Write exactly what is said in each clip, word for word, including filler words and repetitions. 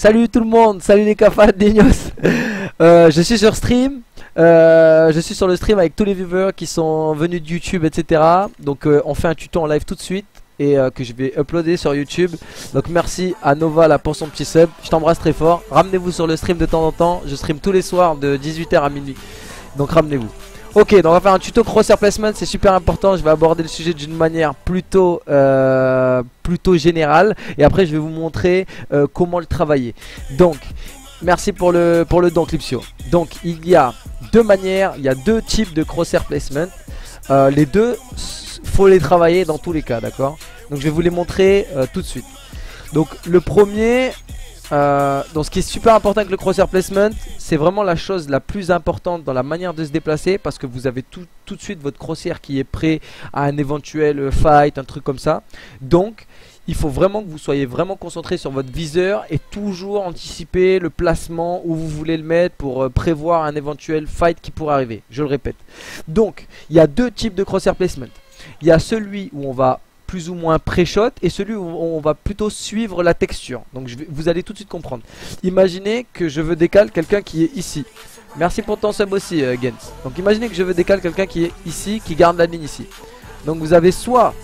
Salut tout le monde, salut les cafats dignos. euh, Je suis sur stream. Euh, je suis sur le stream avec tous les viewers qui sont venus de YouTube, et cetera. Donc euh, on fait un tuto en live tout de suite et euh, que je vais uploader sur YouTube. Donc merci à Nova là pour son petit sub. Je t'embrasse très fort. Ramenez-vous sur le stream de temps en temps. Je stream tous les soirs de dix-huit heures à minuit. Donc ramenez-vous. Ok, donc on va faire un tuto crosshair placement, c'est super important. Je vais aborder le sujet d'une manière plutôt euh, plutôt générale et après je vais vous montrer euh, comment le travailler. Donc merci pour le pour le don Clipsio. Donc il y a deux manières, il y a deux types de crosshair placement. Euh, les deux, faut les travailler dans tous les cas, d'accord? Donc je vais vous les montrer euh, tout de suite. Donc le premier, euh, donc ce qui est super important avec le crosshair placement, c'est vraiment la chose la plus importante dans la manière de se déplacer, parce que vous avez tout, tout de suite votre crosshair qui est prêt à un éventuel fight, un truc comme ça. Donc il faut vraiment que vous soyez vraiment concentré sur votre viseur et toujours anticiper le placement où vous voulez le mettre pour euh, prévoir un éventuel fight qui pourrait arriver. Je le répète. Donc il y a deux types de crosshair placement. Il y a celui où on va plus ou moins pré-shot et celui où on va plutôt suivre la texture. Donc je vais, vous allez tout de suite comprendre. Imaginez que je veux décaler quelqu'un qui est ici. Merci pour ton sub aussi euh, Gens. Donc imaginez que je veux décaler quelqu'un qui est ici, qui garde la ligne ici. Donc vous avez soit,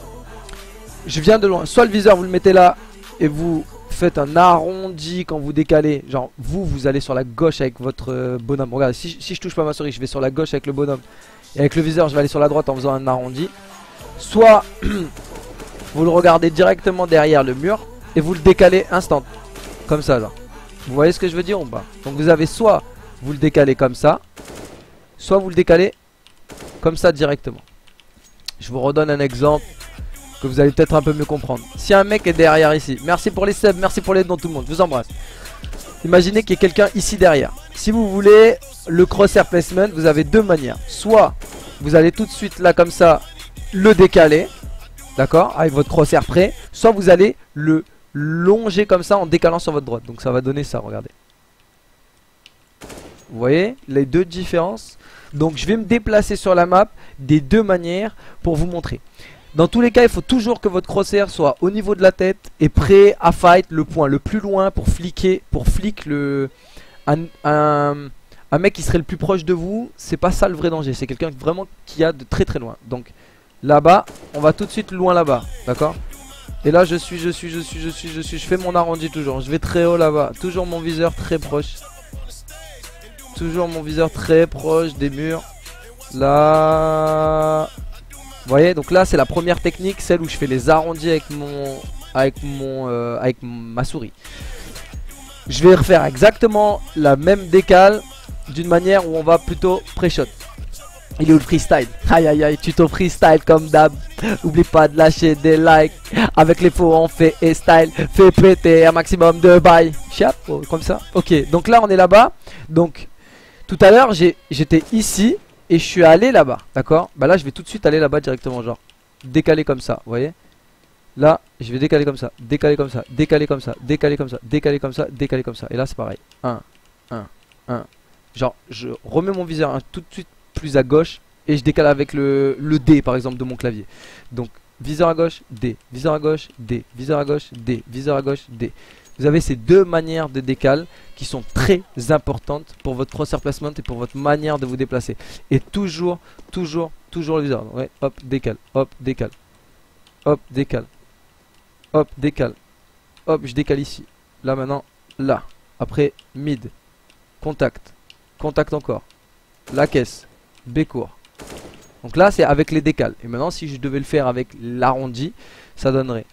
je viens de loin, soit le viseur vous le mettez là et vous faites un arrondi quand vous décalez. Genre vous, vous allez sur la gauche avec votre euh, bonhomme. Regardez, si, si je touche pas ma souris, je vais sur la gauche avec le bonhomme. Et avec le viseur je vais aller sur la droite en faisant un arrondi. Soit vous le regardez directement derrière le mur et vous le décalez instant. Comme ça là. Vous voyez ce que je veux dire ou pas? Donc vous avez soit vous le décalez comme ça, soit vous le décalez comme ça directement. Je vous redonne un exemple que vous allez peut-être un peu mieux comprendre. Si un mec est derrière ici, merci pour les subs, merci pour les dons tout le monde, je vous embrasse. Imaginez qu'il y ait quelqu'un ici derrière. Si vous voulez le crosshair placement, vous avez deux manières. Soit vous allez tout de suite là comme ça le décaler, d'accord, avec votre crosshair prêt, soit vous allez le longer comme ça en décalant sur votre droite. Donc ça va donner ça, regardez. Vous voyez les deux différences. Donc je vais me déplacer sur la map des deux manières pour vous montrer. Dans tous les cas, il faut toujours que votre crosshair soit au niveau de la tête et prêt à fight le point le plus loin pour fliquer, pour flic le un, un, un mec qui serait le plus proche de vous. C'est pas ça le vrai danger, c'est quelqu'un vraiment qui a de très très loin. Donc là-bas, on va tout de suite loin là-bas, d'accord? Et là je suis, je suis, je suis, je suis, je suis, je fais mon arrondi toujours. Je vais très haut là-bas, toujours mon viseur très proche. Toujours mon viseur très proche des murs. Là... Vous voyez, donc là c'est la première technique, celle où je fais les arrondis avec mon, avec mon, euh, avec ma souris. Je vais refaire exactement la même décale d'une manière où on va plutôt pré-shot. Il est où le freestyle? Aïe aïe aïe, tuto freestyle comme d'hab. Oublie pas de lâcher des likes. Avec les faux on fait et style. Fais péter un maximum de bail. Chapeau, comme ça. Ok, donc là on est là-bas. Donc tout à l'heure j'étais ici et je suis allé là-bas, d'accord? Bah là je vais tout de suite aller là-bas directement, genre décaler comme ça, vous voyez? Là je vais décaler comme ça, décaler comme ça, décaler comme ça, décaler comme ça, décaler comme ça, décaler comme ça. Et là c'est pareil, un, un, un. Genre je remets mon viseur hein, tout de suite plus à gauche et je décale avec le, le D par exemple de mon clavier. Donc viseur à gauche, D, viseur à gauche, D, viseur à gauche, D, viseur à gauche, D. Vous avez ces deux manières de décale qui sont très importantes pour votre crosshair placement et pour votre manière de vous déplacer. Et toujours, toujours, toujours le viseur. Ouais, hop, décale, hop, décale, hop, décale, hop, décale, hop, je décale ici. Là maintenant, là. Après, mid, contact, contact encore, la caisse, B court. Donc là, c'est avec les décales. Et maintenant, si je devais le faire avec l'arrondi, ça donnerait.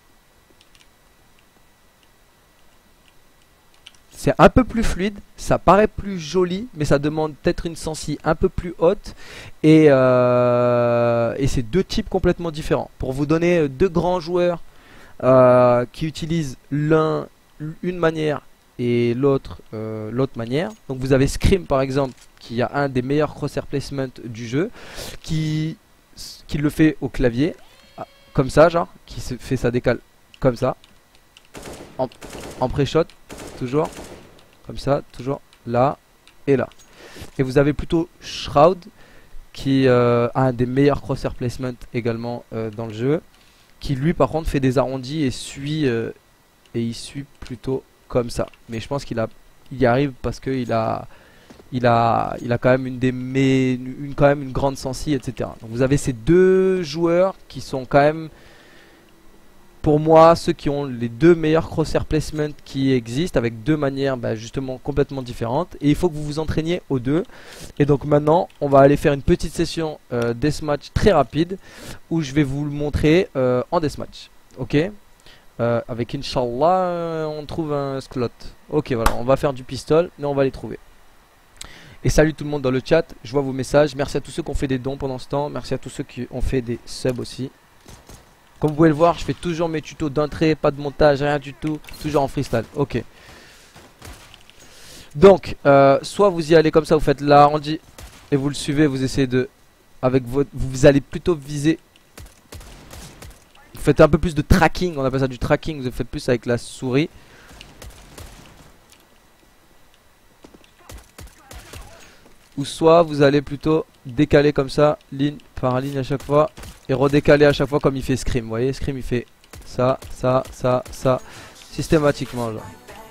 C'est un peu plus fluide, ça paraît plus joli, mais ça demande peut-être une sensi un peu plus haute. Et, euh, et c'est deux types complètement différents. Pour vous donner deux grands joueurs euh, qui utilisent l'un une manière et l'autre euh, l'autre manière. Donc vous avez Scream par exemple, qui a un des meilleurs crosshair placement du jeu, qui, qui le fait au clavier, comme ça genre, qui se fait sa décale comme ça, en, en pré-shot, toujours. Comme ça, toujours là et là. Et vous avez plutôt Shroud qui euh, a un des meilleurs crosshair placement également euh, dans le jeu. Qui lui par contre fait des arrondis et suit euh, et il suit plutôt comme ça. Mais je pense qu'il a, il y arrive parce qu'il a, il a, il a quand même une des, mais une quand même une grande sensi, et cetera. Donc vous avez ces deux joueurs qui sont quand même, pour moi, ceux qui ont les deux meilleurs crosshair placement qui existent, avec deux manières bah, justement complètement différentes. Et il faut que vous vous entraîniez aux deux. Et donc maintenant, on va aller faire une petite session euh, deathmatch très rapide, où je vais vous le montrer euh, en deathmatch. Ok, euh, avec Inch'Allah, euh, on trouve un slot. Ok, voilà, on va faire du pistol, mais on va les trouver. Et salut tout le monde dans le chat, je vois vos messages. Merci à tous ceux qui ont fait des dons pendant ce temps. Merci à tous ceux qui ont fait des subs aussi. Comme vous pouvez le voir, je fais toujours mes tutos d'entrée, pas de montage, rien du tout, toujours en freestyle. Ok. Donc, euh, soit vous y allez comme ça, vous faites l'arrondi et vous le suivez, vous essayez de, avec votre, vous allez plutôt viser. Vous faites un peu plus de tracking, on appelle ça du tracking. Vous faites plus avec la souris. Ou soit vous allez plutôt décaler comme ça, ligne par ligne à chaque fois. Et redécaler à chaque fois comme il fait Scream. Vous voyez, Scream il fait ça, ça, ça, ça. Systématiquement là.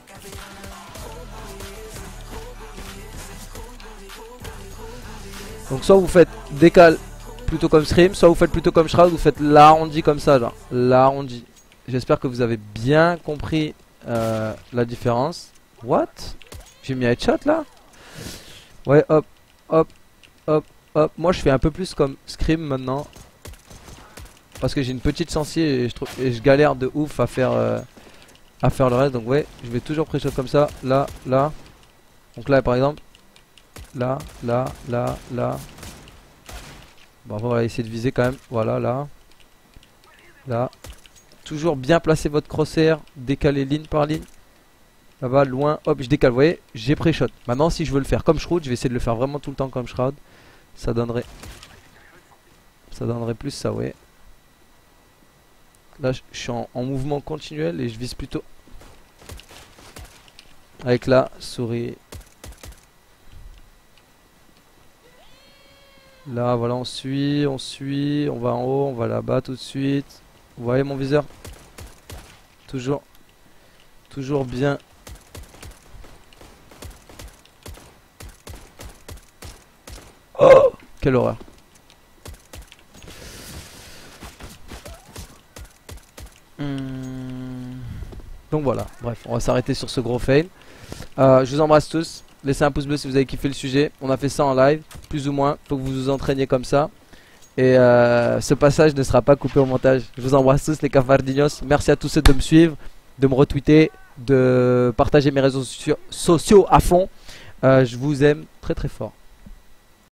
Donc soit vous faites décale plutôt comme Scream, soit vous faites plutôt comme Shroud, vous faites l'arrondi comme ça genre. L'arrondi. J'espère que vous avez bien compris euh, la différence. What? J'ai mis un headshot là? Ouais, hop, hop, hop, hop. Moi je fais un peu plus comme Scream maintenant. Parce que j'ai une petite sensi et je, trouve, et je galère de ouf à faire euh, à faire le reste. Donc ouais, je vais toujours pré-shot comme ça. Là, là. Donc là par exemple. Là, là, là, là. Bon, on va essayer de viser quand même. Voilà, là. Là. Toujours bien placer votre crosshair. Décaler ligne par ligne. Là-bas, loin. Hop, je décale. Vous voyez, j'ai pré-shot. Maintenant, si je veux le faire comme Shroud, je vais essayer de le faire vraiment tout le temps comme Shroud. Ça donnerait. Ça donnerait plus ça, ouais. Là je suis en, en mouvement continuel et je vise plutôt avec la souris. Là voilà, on suit, on suit, on va en haut, on va là-bas tout de suite. Vous voyez mon viseur? Toujours Toujours bien. Oh, quelle horreur. Donc voilà, bref, on va s'arrêter sur ce gros fail. euh, Je vous embrasse tous. Laissez un pouce bleu si vous avez kiffé le sujet. On a fait ça en live, plus ou moins. Faut que vous vous entraîniez comme ça. Et euh, ce passage ne sera pas coupé au montage. Je vous embrasse tous les cafardignos. Merci à tous ceux de me suivre, de me retweeter, de partager mes réseaux sociaux à fond. euh, Je vous aime très très fort.